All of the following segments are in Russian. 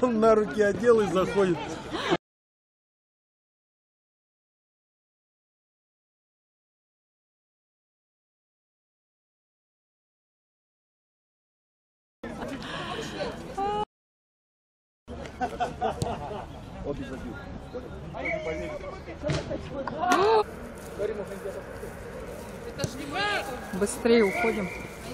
Он на руки одел и заходит. Быстрее уходим.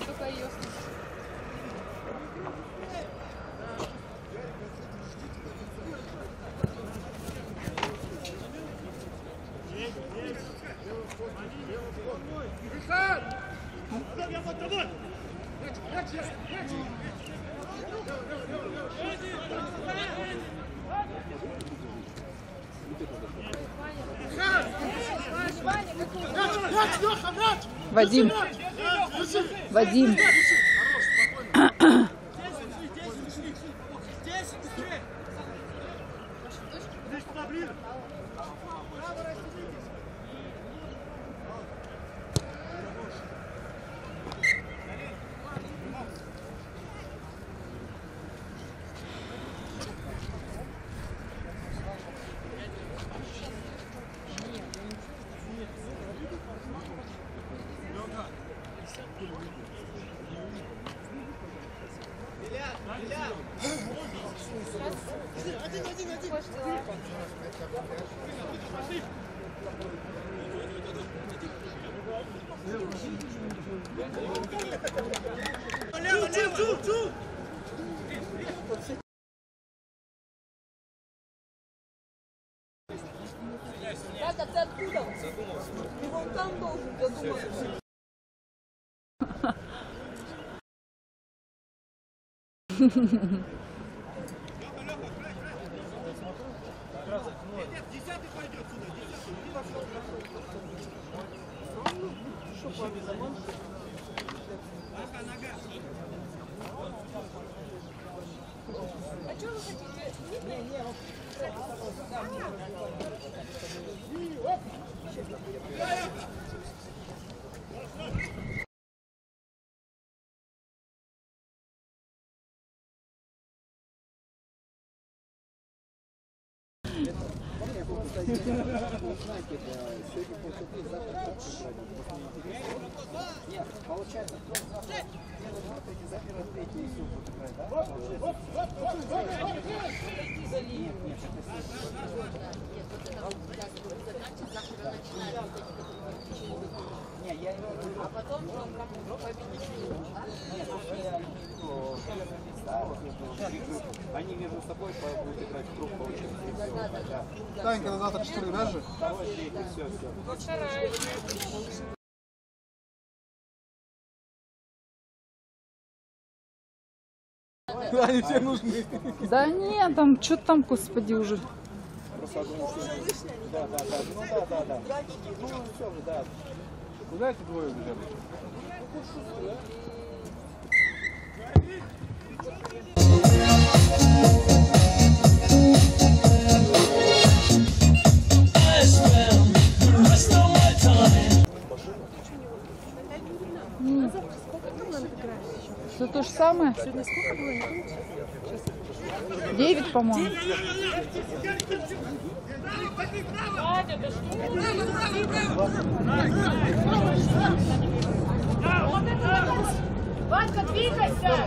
Вадим. Вадим. Рада, ты откуда? Ты вон там должен задуматься. Десятый пойдет сюда, А что вы хотите? Нет, получается, завтра третий и все будет играть, да? Не, я имею в виду, а потом они между собой будут играть в круг, получается. Танька, на завтра что играешь же? Все. Они все нужны. Да нет, там, что там, господи, уже. Просто одну да. Ну, все же, да. Куда эти двое убежали? Все то же самое? Сегодня сколько было? Не помните? 9, по-моему. Ванька, двигайся!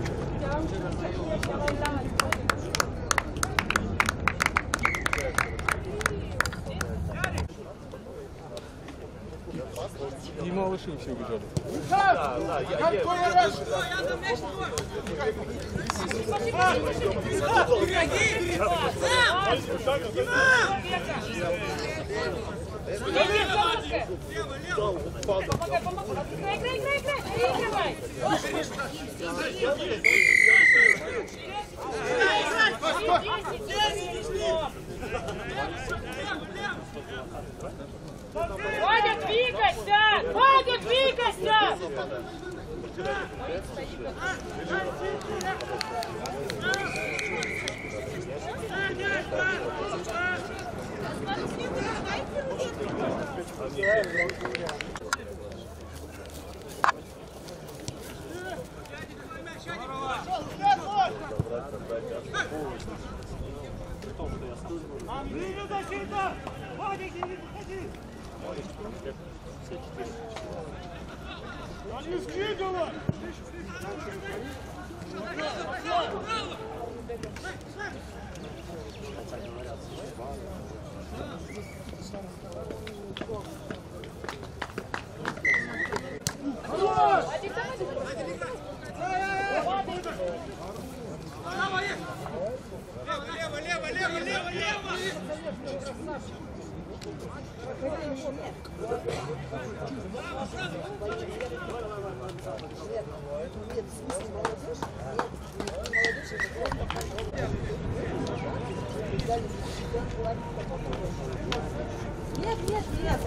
И малыши все убежали. Ваня, двигайся! Ваня, двигайся! Нет, нет, нет.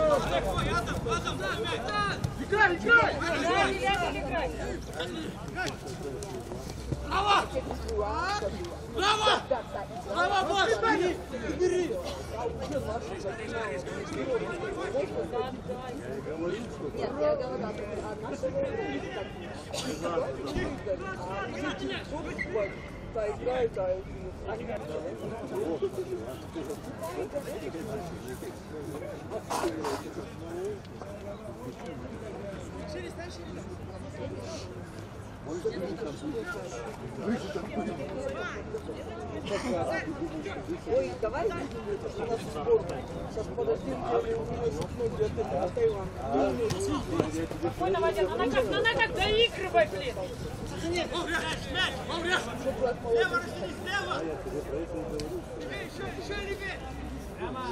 Нет, я говорю, ой, давай у нас сбор. Сейчас подожди, Спокойно, Вадим, на ногах доигрывай, блин! Лево, разделись, лево! Еще, ребят! Прямо!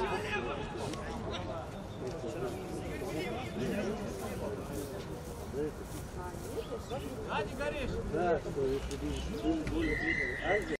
Сзади горишь! Да, что, если